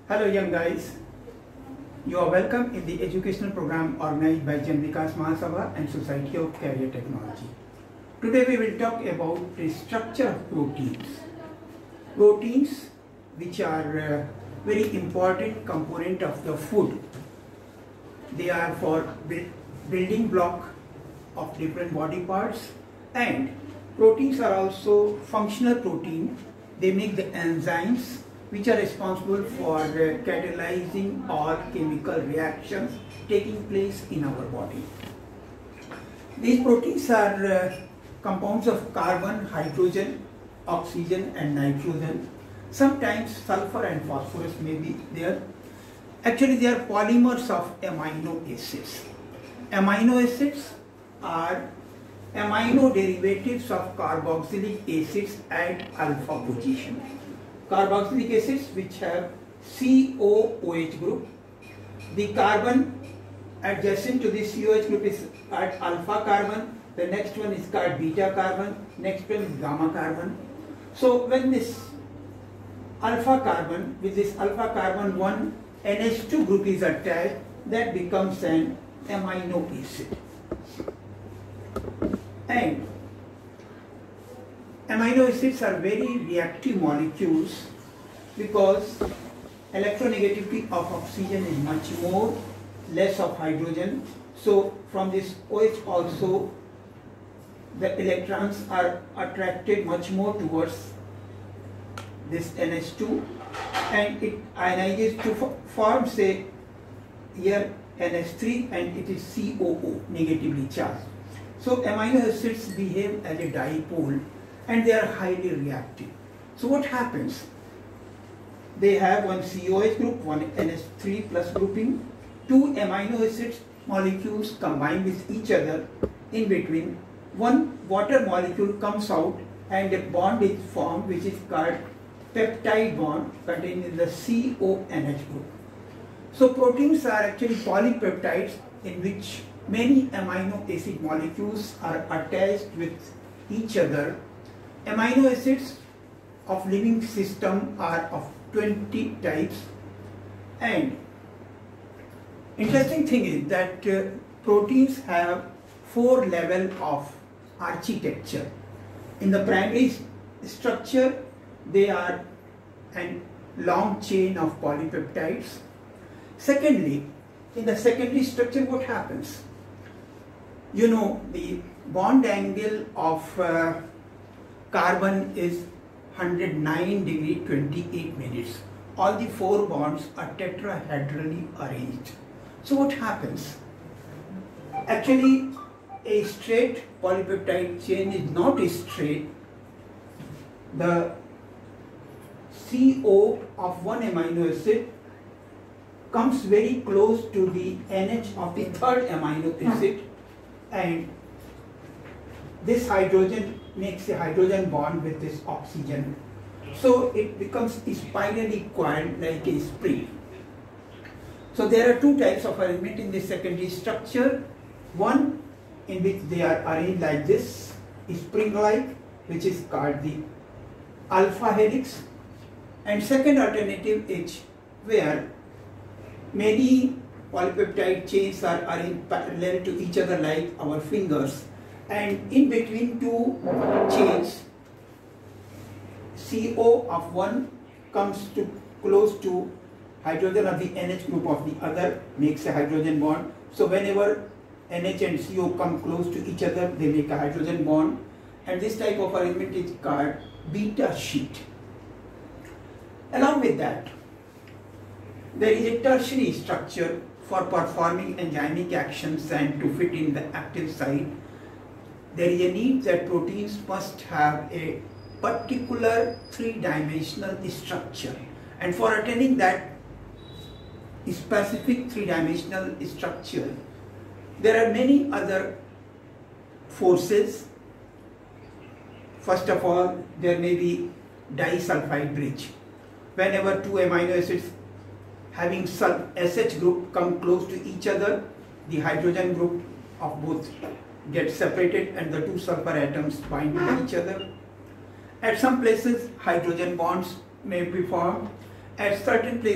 Hello young guys, you are welcome in the educational program organized by Jan Vikas Mahasabha and Society of Career Technology. Today we will talk about the structure of proteins. Proteins which are a very important component of the food. They are for building block of different body parts, and proteins are also functional protein. They make the enzymes which are responsible for catalyzing all chemical reactions taking place in our body. These proteins are compounds of carbon, hydrogen, oxygen and nitrogen. Sometimes sulfur and phosphorus may be there. Actually they are polymers of amino acids. Amino acids are amino derivatives of carboxylic acids at alpha position. Carboxylic acids which have COOH group. The carbon adjacent to this COH group is at alpha carbon. The next one is called beta carbon. Next one is gamma carbon. So when this alpha carbon with this alpha carbon one NH2 group is attached, that becomes an amino acid. And amino acids are very reactive molecules because electronegativity of oxygen is much more, less of hydrogen. So from this OH also the electrons are attracted much more towards this NH2 and it ionizes to form, say here NH3, and it is COO, negatively charged. So amino acids behave as a dipole and they are highly reactive. So what happens? They have one COH group, one NH3 plus grouping, two amino acids molecules combine with each other. In between, one water molecule comes out and a bond is formed which is called peptide bond contained in the CONH group. So proteins are actually polypeptides in which many amino acid molecules are attached with each other. Amino acids of living system are of 20 types, and interesting thing is that proteins have 4 levels of architecture. In the primary structure they are a long chain of polypeptides. Secondly, in the secondary structure what happens? You know, the bond angle of carbon is 109 degree 28 minutes. All the 4 bonds are tetrahedrally arranged. So what happens? Actually a straight polypeptide chain is not straight. The CO of one amino acid comes very close to the NH of the third amino acid, and this hydrogen makes a hydrogen bond with this oxygen. So it becomes spirally coiled like a spring. So there are 2 types of arrangement in this secondary structure. One in which they are arranged like this, spring-like, which is called the alpha helix. And second alternative is where many polypeptide chains are arranged parallel to each other like our fingers, and in between 2 chains CO of one comes to close to hydrogen of the NH group of the other, makes a hydrogen bond. So whenever NH and CO come close to each other, they make a hydrogen bond, and this type of arrangement is called beta sheet. Along with that, there is a tertiary structure for performing enzymic actions and to fit in the active site. There is a need that proteins must have a particular 3-dimensional structure, and for attaining that specific 3-dimensional structure, there are many other forces. First of all, there may be disulfide bridge. Whenever 2 amino acids having SH group come close to each other, the hydrogen group of both get separated and the 2 sulfur atoms bind to each other. At some places hydrogen bonds may be formed. At certain places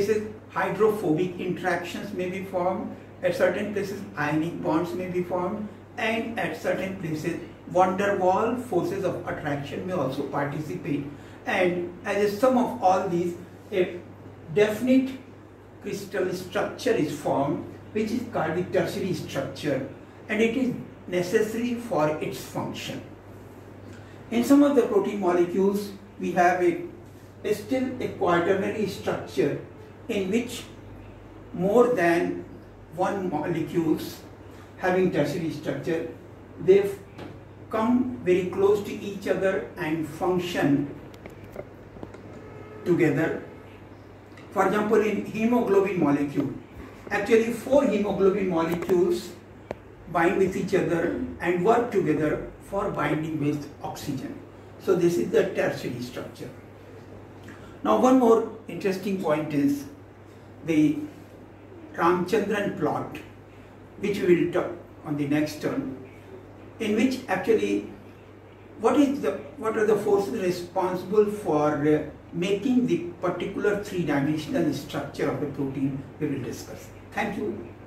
hydrophobic interactions may be formed, at certain places ionic bonds may be formed, and at certain places van der Waals forces of attraction may also participate. And as a sum of all these, a definite crystal structure is formed, which is called the tertiary structure, and it is necessary for its function. In some of the protein molecules, we have still a quaternary structure in which more than one molecules having tertiary structure, they come very close to each other and function together. For example, in hemoglobin molecule, actually 4 hemoglobin molecules bind with each other and work together for binding with oxygen. So this is the tertiary structure. Now one more interesting point is the Ramachandran plot, which we will talk on the next turn, in which actually what are the forces responsible for making the particular 3-dimensional structure of the protein, we will discuss. Thank you.